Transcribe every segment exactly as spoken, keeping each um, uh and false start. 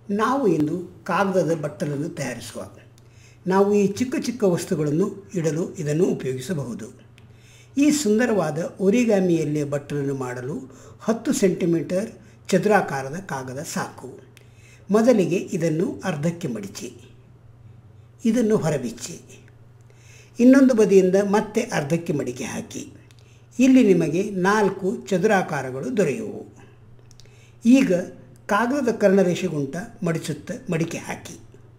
ನಾವು ಇಂದು ಕಾಗದದ ಬಟ್ಟಲನ್ನು ತಯಾರಿಸುವ ನಾವು ಈ ಚಿಕ್ಕ ಚಿಕ್ಕ ವಸ್ತುಗಳನ್ನು ಇಡಲು ಇದನ್ನು ಉಪಯೋಗಿಸಬಹುದು. ಈ ಸುಂದರವಾದ ಒರಿಗಾಮಿಯಲ್ಲಿ ಬಟ್ಟಲನ್ನು ಮಾಡಲು ಹತ್ತು ಸೆಂಟಿಮೀಟರ್ ಚದುರಾಕಾರದ ಕಾಗದ ಸಾಕು. ಮೊದಲಿಗೆ ಇದನ್ನು ಅರ್ಧಕ್ಕೆ ಮಡಿಚಿ, ಇದನ್ನು ಹೊರಬಿಚ್ಚಿ, ಇನ್ನೊಂದು ಬದಿಯಿಂದ ಮತ್ತೆ ಅರ್ಧಕ್ಕೆ ಮಡಿಕೆ ಹಾಕಿ. ಇಲ್ಲಿ ನಿಮಗೆ ನಾಲ್ಕು ಚದುರಾಕಾರಗಳು ದೊರೆಯುವು. ಈಗ ಕಾಗದದ ಕರ್ಣರೇಷೆಗುಂಟ ಮಡಿಸುತ್ತ ಮಡಿಕೆ ಹಾಕಿ.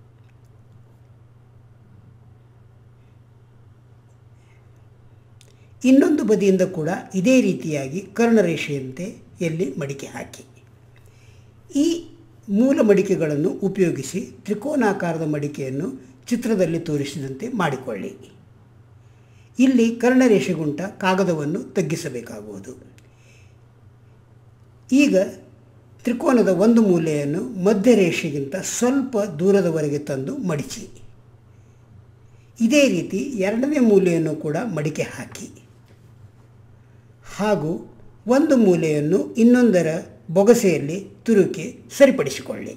ಇನ್ನೊಂದು ಬದಿಯಿಂದ ಕೂಡ ಇದೇ ರೀತಿಯಾಗಿ ಕರ್ಣರೇಷೆಯಂತೆ ಎಲ್ಲಿ ಮಡಿಕೆ ಹಾಕಿ. ಈ ಮೂಲ ಮಡಿಕೆಗಳನ್ನು ಉಪಯೋಗಿಸಿ ತ್ರಿಕೋನಾಕಾರದ ಮಡಿಕೆಯನ್ನು ಚಿತ್ರದಲ್ಲಿ ತೋರಿಸಿದಂತೆ ಮಾಡಿಕೊಳ್ಳಿ. ಇಲ್ಲಿ ಕರ್ಣರೇಷೆಗುಂಟ ಕಾಗದವನ್ನು ತಗ್ಗಿಸಬೇಕಾಗುವುದು. ಈಗ ತ್ರಿಕೋನದ ಒಂದು ಮೂಲೆಯನ್ನು ಮಧ್ಯರೇಷೆಗಿಂತ ಸ್ವಲ್ಪ ದೂರದವರೆಗೆ ತಂದು ಮಡಿಚಿ. ಇದೇ ರೀತಿ ಎರಡನೇ ಮೂಲೆಯನ್ನು ಕೂಡ ಮಡಿಕೆ ಹಾಕಿ ಹಾಗೂ ಒಂದು ಮೂಲೆಯನ್ನು ಇನ್ನೊಂದರ ಬೊಗಸೆಯಲ್ಲಿ ತುರುಕಿ ಸರಿಪಡಿಸಿಕೊಳ್ಳಿ.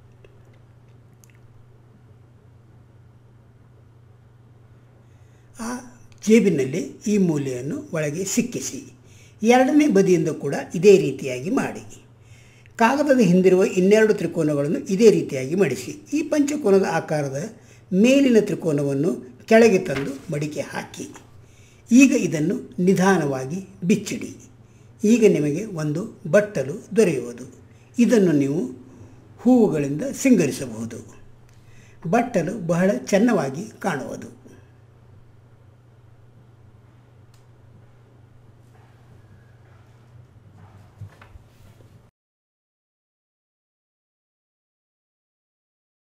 ಆ ಜೇಬಿನಲ್ಲಿ ಈ ಮೂಲೆಯನ್ನು ಒಳಗೆ ಸಿಕ್ಕಿಸಿ. ಎರಡನೇ ಬದಿಯಿಂದ ಕೂಡ ಇದೇ ರೀತಿಯಾಗಿ ಮಾಡಿ. ಕಾಗದದ ಹಿಂದಿರುವ ಇನ್ನೆರಡು ತ್ರಿಕೋನಗಳನ್ನು ಇದೇ ರೀತಿಯಾಗಿ ಮಡಿಸಿ. ಈ ಪಂಚಕೋನದ ಆಕಾರದ ಮೇಲಿನ ತ್ರಿಕೋನವನ್ನು ಕೆಳಗೆ ತಂದು ಮಡಿಕೆ ಹಾಕಿ. ಈಗ ಇದನ್ನು ನಿಧಾನವಾಗಿ ಬಿಚ್ಚಿಡಿ. ಈಗ ನಿಮಗೆ ಒಂದು ಬಟ್ಟಲು ದೊರೆಯುವುದು. ಇದನ್ನು ನೀವು ಹೂವುಗಳಿಂದ ಸಿಂಗರಿಸಬಹುದು. ಬಟ್ಟಲು ಬಹಳ ಚೆನ್ನವಾಗಿ ಕಾಣುವುದು.